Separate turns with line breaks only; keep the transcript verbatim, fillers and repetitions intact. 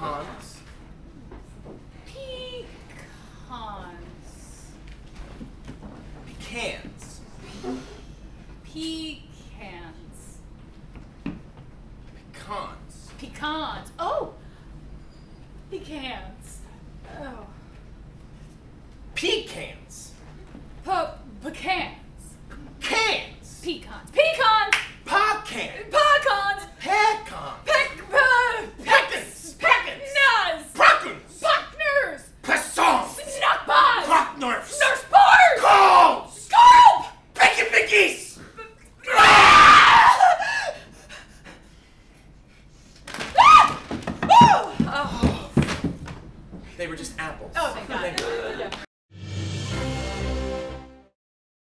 Pecans.
Pecans.
Pecans.
Pecans.
Pecans.
Pecans. Oh! Pecans. Oh.
Pecans.
P-pecans.
Cans.
Pecans. Pecans!
Pecans.
Pecans!